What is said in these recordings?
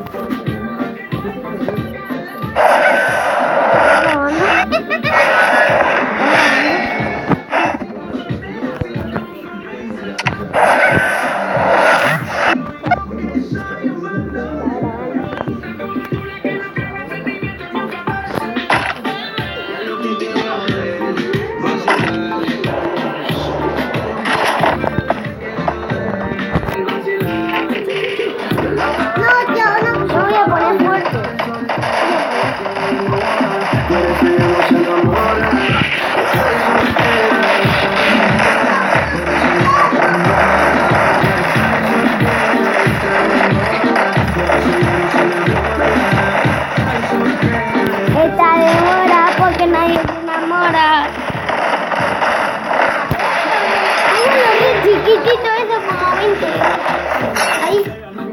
Chiquitito eso como 20. Ahí.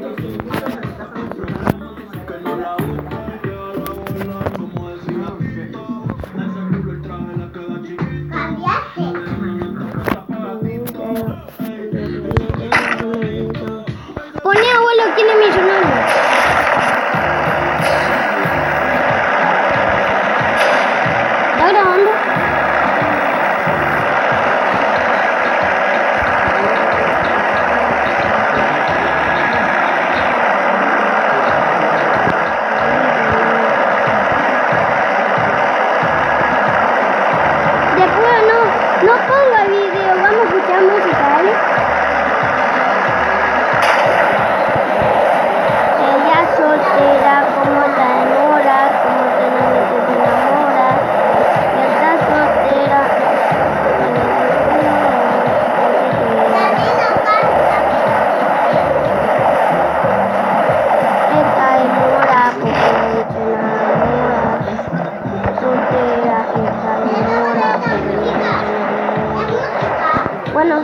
Cambiaste. Pone abuelo, ¿quién es millonario? ¿Está grabando? No ponga video, vamos a escuchar música, ¿vale? Ella soltera, como te enamoras, como te enamoras. Ya está soltera. Está enamorada porque te enamoras. Soltera, está enamorada porque te enamoras. Bueno.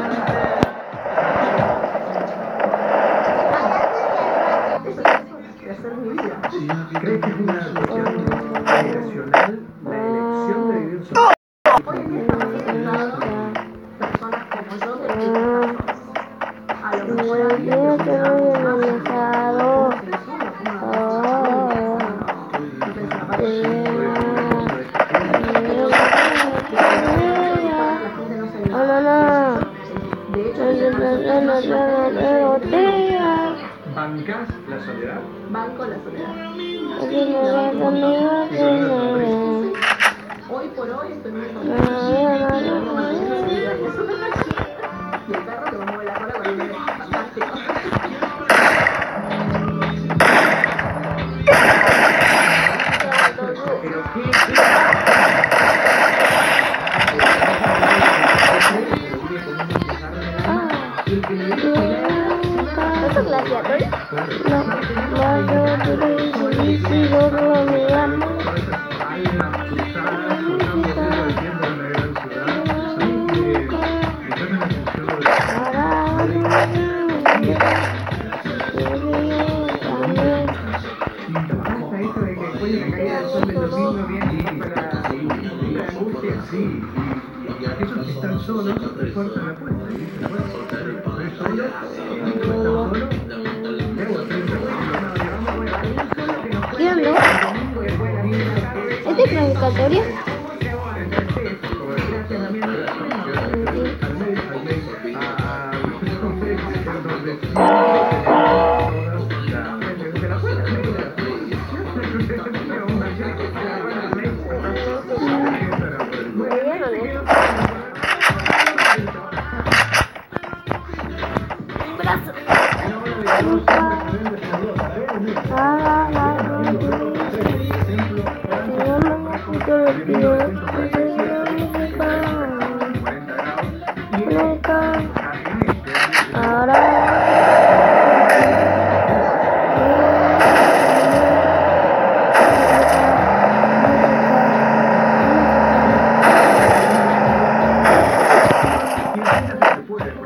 ¿Crees que es una solución generacional la elección de vivir solo? Hoy en día estamos acostumbrados personas como yo de a lo mejor ¿bancas la soledad? Banco la soledad. Hoy por hoy estoy muy contenta. Y el perro que me mueve la cola con el bebé. Fantástico. Pero ¿qué? ¿Eso es gladiador? Sí, y aquellos que están solos refuerzan la puerta. ¿Qué onda? ¿Este es clasificatorio?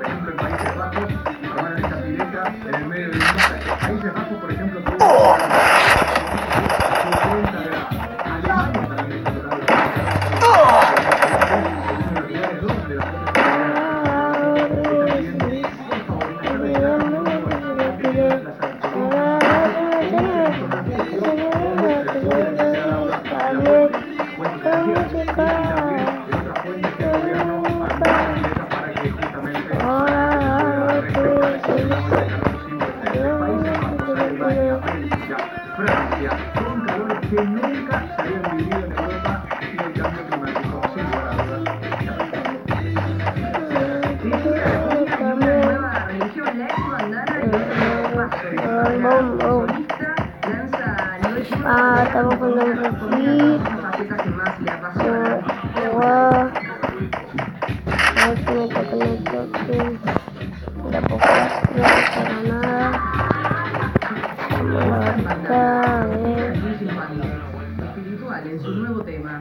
En el medio de un países Bajos, por ejemplo, Francia, con calores que nunca se habían vivido en Europa y el cambio climático, sin lugar a dudas. Una nueva religión, la ex-bandana y estamos con un refil. facetas que más le apasionan. A ver si me toca el toque. La poca no para nada. Vamos a ver. Espiritual en su nuevo tema.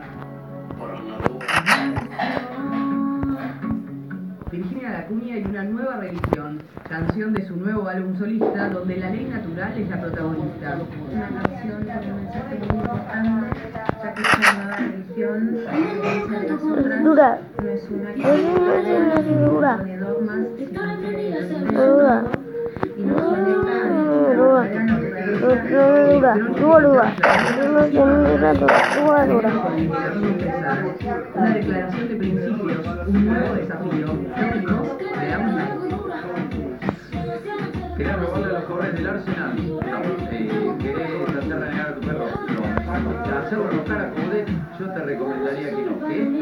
Virginia Lacuña y una nueva religión, canción de su nuevo álbum solista, donde la ley natural es la protagonista. Una canción con un mensaje muy importante, ya que esta nueva religión, a diferencia de las otras, Dura. no es una que Dura. de dogmas, sino que Dura. y nos conecta a Dura. la naturaleza. Una declaración de principios, un nuevo desafío. Próximos, veamos. ¿Querés robarle a los jugadores del Arsenal? ¿Querés hacer renegar a tu perro? No. Hacerlo enojar a Coudet, yo te recomendaría que no. Que esto...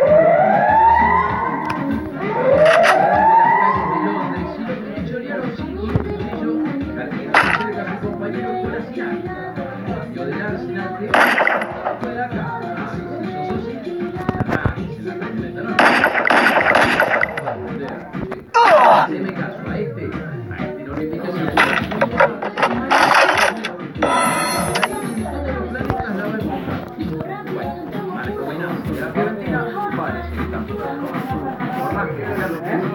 Haceme caso, a este no le piques el Marco Benazzi de la Fiorentina parece que está por más que sea lo que es,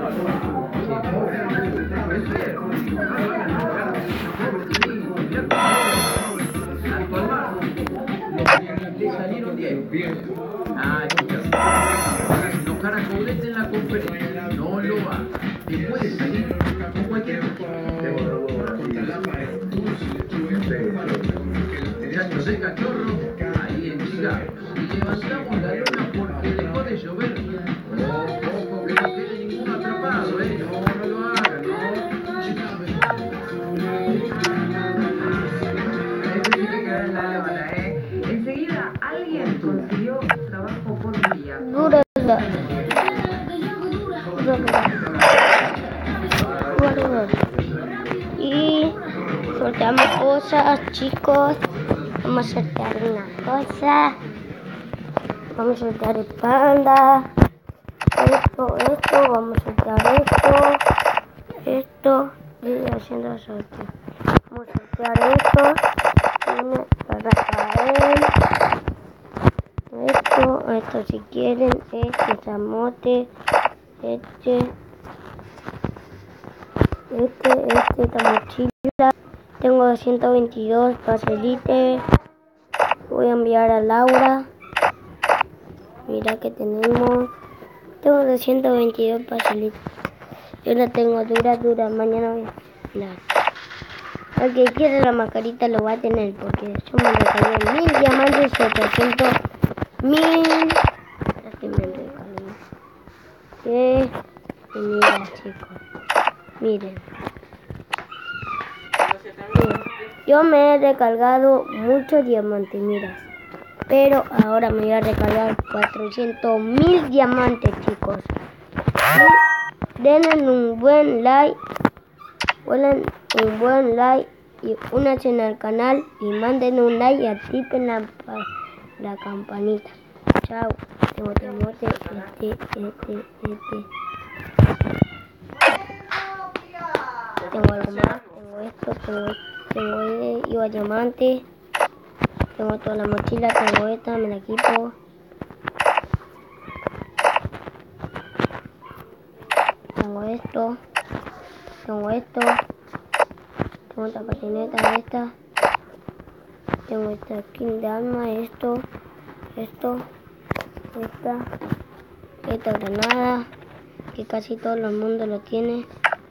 le salieron 10. Ah, chicas. Enojar a Coudet en la conferencia. No lo hagas. Te puede salir con cualquier cosa. Muchachos de cachorro, ahí en Chicago. Y levantamos la lona porque dejó de llover. Ojo que no quede ninguno atrapado, no lo hagan, no. Este tiene que ver la lona, Enseguida alguien consiguió trabajo por día. Dura. Y soltamos cosas, chicos. Vamos a soltar una cosa. Vamos a soltar el panda. Esto, vamos a soltar esto. Y haciendo suerte. Vamos a soltar esto. Viene para caer. Esto si quieren, zamote, esta mochila. Tengo 222 paselite. Voy a enviar a Laura. Mira que tenemos. Tengo 222 paselitos. Yo la tengo dura. Mañana voy a dar. El que quiera la mascarita lo va a tener porque yo me regalé 1000 diamantes, 700.000. Y mira, chicos, miren. Yo me he recargado muchos diamantes, mira. Pero ahora me voy a recargar 400.000 diamantes, chicos. Y denle un buen like. Y únanse al canal y manden un like y activen la campanita. Chao. Tengo temote, Tengo algo más, tengo esto, tengo iba diamante. Tengo toda la mochila, tengo esta, me la equipo. Tengo esto. Tengo esta patineta, esta. Tengo esta skin de arma, esta granada, que casi todo el mundo lo tiene.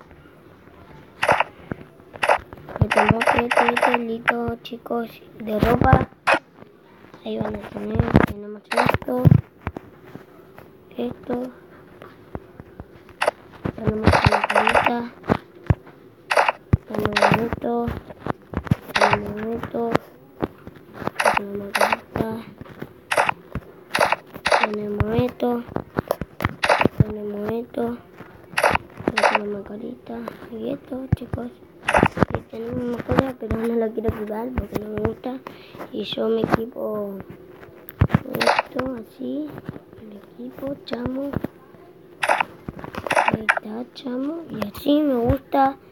Este listo, chicos, de ropa. Ahí van a tener, tenemos esto. Tenemos la carita. Tenemos esto. una carita. Y esto, chicos. Y tenemos una cosa, pero no la quiero equipar porque no me gusta. Y yo me equipo esto, así. El equipo, chamo. Ahí está, chamo. Y así me gusta.